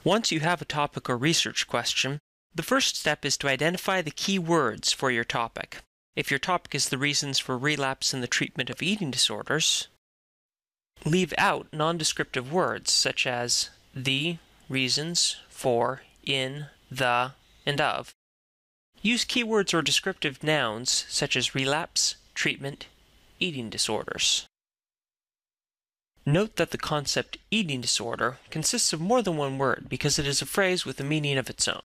Once you have a topic or research question, the first step is to identify the key words for your topic. If your topic is the reasons for relapse in the treatment of eating disorders, leave out non-descriptive words such as the, reasons, for, in, the, and of. Use keywords or descriptive nouns such as relapse, treatment, eating disorders. Note that the concept eating disorder consists of more than one word because it is a phrase with a meaning of its own.